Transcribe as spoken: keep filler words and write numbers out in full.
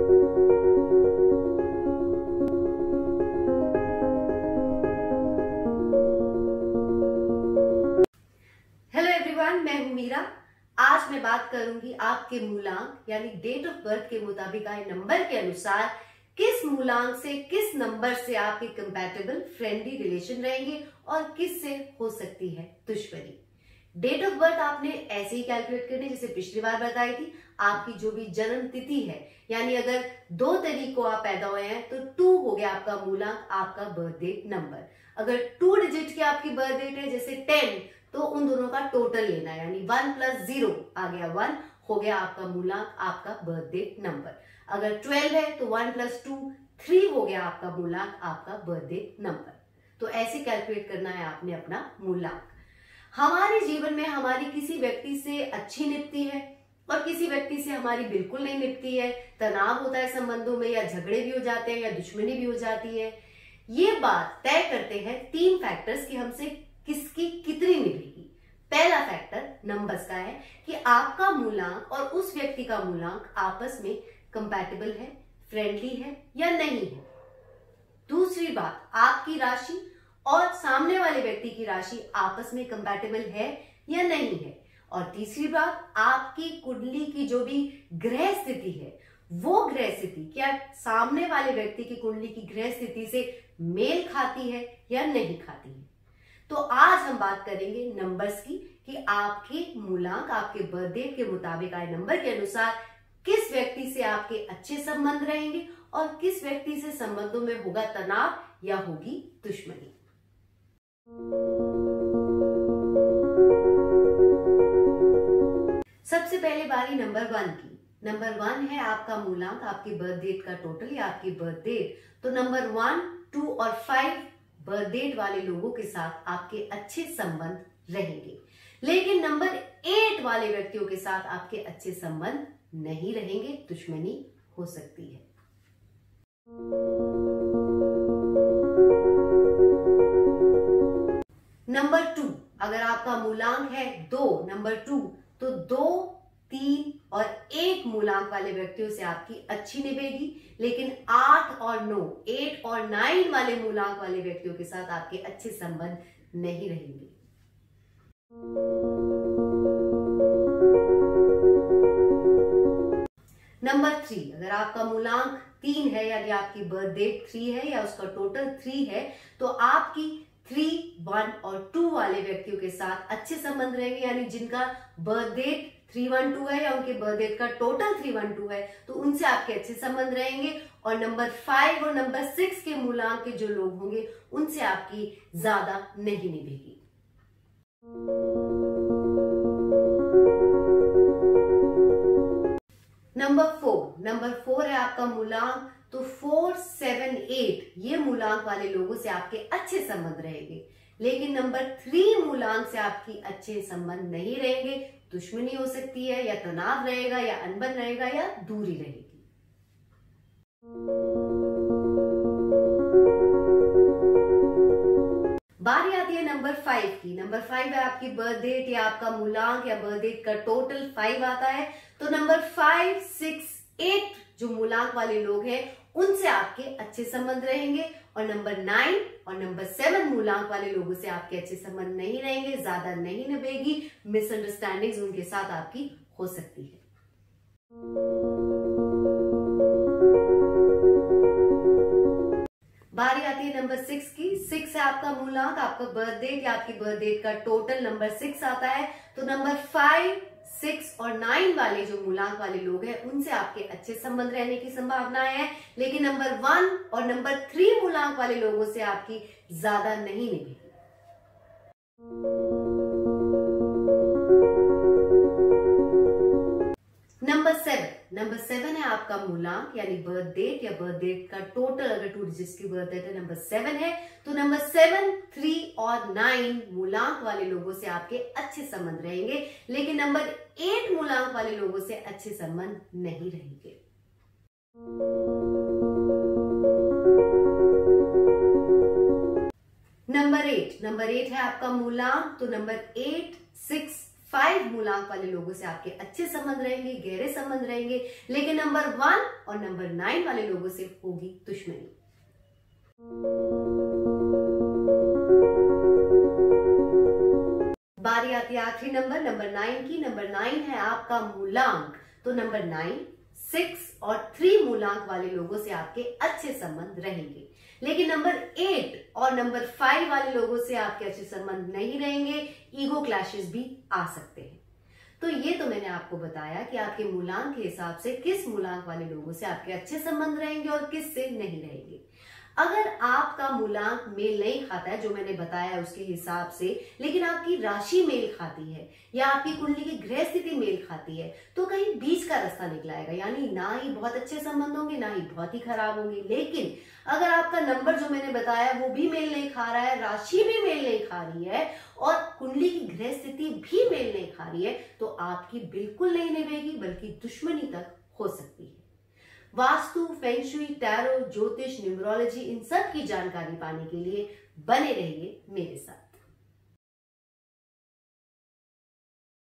मैं हूं मीरा। आज मैं बात करूंगी आपके मूलांक यानी डेट ऑफ बर्थ के मुताबिक आए नंबर के अनुसार किस मूलांक से किस नंबर से आपके कंपैटिबल फ्रेंडली रिलेशन रहेंगे और किस से हो सकती है दुश्मनी। डेट ऑफ बर्थ आपने ऐसे ही कैलकुलेट करनी जैसे पिछली बार बताई थी। आपकी जो भी जन्म तिथि है, यानी अगर दो तारीख को आप पैदा हुए हैं तो टू हो गया आपका मूलांक, आपका बर्थ डेट नंबर। अगर टू डिजिट की आपकी बर्थ डेट है जैसे टेन, तो उन दोनों का टोटल लेना है, यानी वन प्लस जीरो आ गया वन, हो गया आपका मूलांक, आपका बर्थ डेट नंबर। अगर ट्वेल्व है तो वन प्लस टू थ्री हो गया आपका मूलांक, आपका बर्थ डेट नंबर। तो ऐसे कैलकुलेट करना है आपने अपना मूलांक। हमारे जीवन में हमारी किसी व्यक्ति से अच्छी निपती है और किसी व्यक्ति से हमारी बिल्कुल नहीं निपती है। तनाव होता है संबंधों में, या झगड़े भी हो जाते हैं या दुश्मनी भी हो जाती है। ये बात तय करते हैं तीन फैक्टर्स कि हमसे किसकी कितनी निभेगी। पहला फैक्टर नंबर्स का है कि आपका मूलांक और उस व्यक्ति का मूलांक आपस में कंपैटिबल है, फ्रेंडली है या नहीं है। दूसरी बात, आपकी राशि और सामने वाले व्यक्ति की राशि आपस में कंपैटिबल है या नहीं है। और तीसरी बात, आपकी कुंडली की जो भी ग्रह स्थिति है, वो ग्रह स्थिति क्या सामने वाले व्यक्ति की कुंडली की ग्रह स्थिति से मेल खाती है या नहीं खाती है। तो आज हम बात करेंगे नंबर्स की कि आपके मूलांक आपके बर्थ डेट के मुताबिक आए नंबर के अनुसार किस व्यक्ति से आपके अच्छे संबंध रहेंगे और किस व्यक्ति से संबंधों में होगा तनाव या होगी दुश्मनी। सबसे पहले बारी नंबर वन की। नंबर वन है आपका मूलांक, आपकी बर्थ डेट का टोटल या आपकी बर्थ डेट। तो नंबर वन, टू और फाइव बर्थ डेट वाले लोगों के साथ आपके अच्छे संबंध रहेंगे, लेकिन नंबर एट वाले व्यक्तियों के साथ आपके अच्छे संबंध नहीं रहेंगे, दुश्मनी हो सकती है। नंबर टू, अगर आपका मूलांक है दो, नंबर टू, तो दो, तीन और एक मूलांक वाले व्यक्तियों से आपकी अच्छी निभेगी, लेकिन आठ और नौ, एट और नाइन वाले मूलांक वाले व्यक्तियों के साथ आपके अच्छे संबंध नहीं रहेंगे। नंबर थ्री, अगर आपका मूलांक तीन है यानी आपकी बर्थ डेट थ्री है या उसका टोटल थ्री है, तो आपकी थ्री, वन और टू वाले व्यक्तियों के साथ अच्छे संबंध रहेंगे, यानी जिनका birth date three one two है या उनके बर्थ डेट का टोटल थ्री वन टू है, तो उनसे आपके अच्छे संबंध रहेंगे। और नंबर फाइव और नंबर सिक्स के मूलांक के जो लोग होंगे उनसे आपकी ज्यादा नहीं निभेगी। नंबर फोर, नंबर फोर है आपका मूलांक, तो फोर, सेवन, एट ये मूलांक वाले लोगों से आपके अच्छे संबंध रहेंगे, लेकिन नंबर थ्री मूलांक से आपकी अच्छे संबंध नहीं रहेंगे, दुश्मनी हो सकती है या तनाव रहेगा या अनबन रहेगा या दूरी रहेगी। बारी आती है नंबर फाइव की। नंबर फाइव है आपकी बर्थ डेट या आपका मूलांक या बर्थ डेट का टोटल फाइव आता है, तो नंबर फाइव, सिक्स, एट जो मूलांक वाले लोग हैं उनसे आपके अच्छे संबंध रहेंगे, और नंबर नाइन और नंबर सेवन मूलांक वाले लोगों से आपके अच्छे संबंध नहीं रहेंगे, ज्यादा नहीं निभेगी, मिसअंडरस्टैंडिंग्स उनके साथ आपकी हो सकती है। बारी आती है नंबर सिक्स की। सिक्स है आपका मूलांक, आपका बर्थ डेट या आपकी बर्थ डेट का टोटल नंबर सिक्स आता है, तो नंबर फाइव, सिक्स और नाइन वाले जो मूलांक वाले लोग हैं उनसे आपके अच्छे संबंध रहने की संभावना है, लेकिन नंबर वन और नंबर थ्री मूलांक वाले लोगों से आपकी ज्यादा नहीं निभेगी। नंबर सेवन, नंबर सेवन है आपका मूलांक यानी बर्थ डेट या बर्थ डेट का टोटल, अगर टू डिजिट्स की बर्थ डेट है नंबर सेवन है, तो नंबर सेवन, थ्री और नाइन मूलांक वाले लोगों से आपके अच्छे संबंध रहेंगे, लेकिन नंबर एट मूलांक वाले लोगों से अच्छे संबंध नहीं रहेंगे। नंबर एट, नंबर एट है आपका मूलांक, तो नंबर एट, सिक्स, फाइव मूलांक वाले लोगों से आपके अच्छे संबंध रहेंगे, गहरे संबंध रहेंगे, लेकिन नंबर वन और नंबर नाइन वाले लोगों से होगी दुश्मनी। बारी आती है आखिरी नंबर नंबर नाइन की। नंबर नाइन है आपका मूलांक। तो नंबर नाइन, सिक्स और थ्री मूलांक वाले लोगों से आपके अच्छे संबंध रहेंगे, लेकिन नंबर एट और नंबर फाइव वाले लोगों से आपके अच्छे संबंध नहीं रहेंगे। ईगो क्लैशेस भी आ सकते हैं। तो ये तो मैंने आपको बताया कि आपके मूलांक के हिसाब से किस मूलांक वाले लोगों से आपके अच्छे संबंध रहेंगे और किस से नहीं रहेंगे। अगर आपका मूलांक मेल नहीं खाता है, जो मैंने बताया उसके हिसाब से, लेकिन आपकी राशि मेल खाती है या आपकी कुंडली की ग्रह स्थिति मेल खाती है, तो कहीं बीच का रास्ता निकलाएगा, यानी ना ही बहुत अच्छे संबंध होंगे ना ही बहुत ही खराब होंगे। लेकिन अगर आपका नंबर जो मैंने बताया वो भी मेल नहीं खा रहा है, राशि भी मेल नहीं खा रही है और कुंडली की ग्रह स्थिति भी मेल नहीं खा रही है, तो आपकी बिल्कुल नहीं निभेगी, बल्कि दुश्मनी तक हो सकती है। वास्तु, फेंग शुई, टैरो, ज्योतिष, न्यूमरोलॉजी, इन सब की जानकारी पाने के लिए बने रहिए मेरे साथ।